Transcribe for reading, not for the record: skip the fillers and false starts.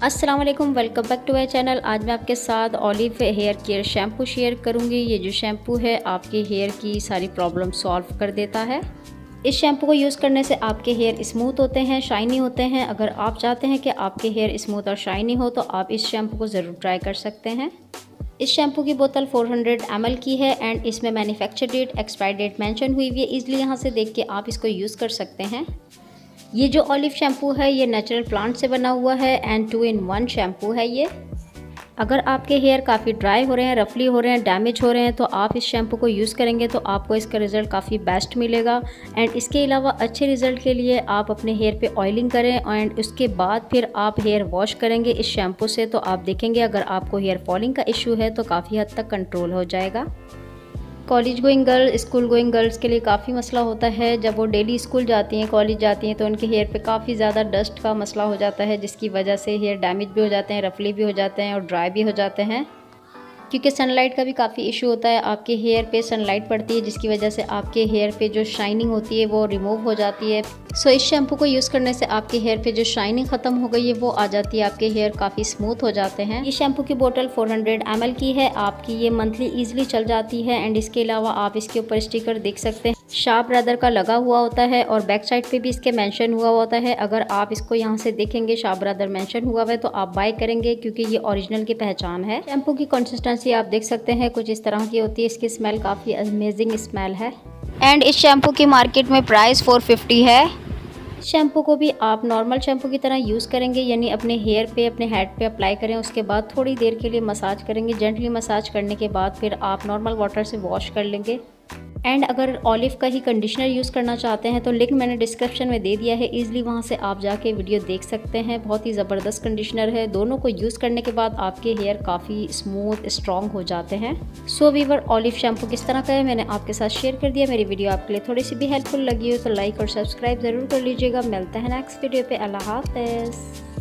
अस्सलाम वालेकुम, welcome back to my channel. आज मैं आपके साथ olive hair care shampoo share करूंगी। ये जो शैम्पू है आपके हेयर की सारी प्रॉब्लम सॉल्व कर देता है। इस शैम्पू को यूज़ करने से आपके हेयर स्मूथ होते हैं, शाइनी होते हैं। अगर आप चाहते हैं कि आपके हेयर स्मूथ और शाइनी हो तो आप इस शैम्पू को ज़रूर ट्राई कर सकते हैं। इस शैम्पू की बोतल 400 ml की है एंड इसमें manufacture date, expire date mention हुई हुई है। ईजिली यहाँ से देख के आप इसको यूज़ कर सकते हैं। ये जो ऑलिव शैम्पू है ये नेचुरल प्लांट से बना हुआ है एंड 2-in-1 शैम्पू है ये। अगर आपके हेयर काफ़ी ड्राई हो रहे हैं, रफली हो रहे हैं, डैमेज हो रहे हैं तो आप इस शैम्पू को यूज़ करेंगे तो आपको इसका रिज़ल्ट काफ़ी बेस्ट मिलेगा। एंड इसके अलावा अच्छे रिज़ल्ट के लिए आप अपने हेयर पे ऑयलिंग करें एंड उसके बाद फिर आप हेयर वॉश करेंगे इस शैम्पू से, तो आप देखेंगे अगर आपको हेयर फॉलिंग का इशू है तो काफ़ी हद तक कंट्रोल हो जाएगा। College going girl, school going girls के लिए काफ़ी मसला होता है। जब वो डेली स्कूल जाती हैं, कॉलेज जाती हैं तो उनके हेयर पे काफ़ी ज़्यादा डस्ट का मसला हो जाता है, जिसकी वजह से हेयर डैमेज भी हो जाते हैं, रफली भी हो जाते हैं और ड्राई भी हो जाते हैं। क्योंकि सनलाइट का भी काफ़ी इशू होता है, आपके हेयर पे सनलाइट पड़ती है जिसकी वजह से आपके हेयर पे जो शाइनिंग होती है वो रिमूव हो जाती है। सो इस शैम्पू को यूज़ करने से आपके हेयर पे जो शाइनिंग ख़त्म हो गई है वो आ जाती है, आपके हेयर काफ़ी स्मूथ हो जाते हैं। ये शैम्पू की बोतल 400 ml की है, आपकी ये मंथली ईजिली चल जाती है। एंड इसके अलावा आप इसके ऊपर स्टिकर देख सकते हैं, शार्प ब्रदर का लगा हुआ होता है और बैक साइड पे भी इसके मेंशन हुआ होता है। अगर आप इसको यहाँ से देखेंगे शार्प ब्रदर मेंशन हुआ है तो आप बाय करेंगे क्योंकि ये ओरिजिनल की पहचान है। शैम्पू की कंसिस्टेंसी आप देख सकते हैं कुछ इस तरह की होती है। इसकी स्मेल काफ़ी अमेजिंग स्मेल है एंड इस शैम्पू की मार्केट में प्राइस 450 है। शैम्पू को भी आप नॉर्मल शैम्पू की तरह यूज़ करेंगे, यानी अपने हेयर पे, अपने हेड पे अप्लाई करें, उसके बाद थोड़ी देर के लिए मसाज करेंगे। जेंटली मसाज करने के बाद फिर आप नॉर्मल वाटर से वॉश कर लेंगे। एंड अगर ऑलिव का ही कंडीशनर यूज़ करना चाहते हैं तो लिंक मैंने डिस्क्रिप्शन में दे दिया है, ईजिली वहाँ से आप जाके वीडियो देख सकते हैं। बहुत ही ज़बरदस्त कंडीशनर है। दोनों को यूज़ करने के बाद आपके हेयर काफ़ी स्मूथ स्ट्रॉन्ग हो जाते हैं। सो वीवर, ऑलिव शैम्पू किस तरह का है मैंने आपके साथ शेयर कर दिया। मेरी वीडियो आपके लिए थोड़ी सी भी हेल्पफुल लगी हो तो लाइक और सब्सक्राइब ज़रूर कर लीजिएगा। मिलते हैं नेक्स्ट वीडियो पे। अल्लाह हाफ़िज़।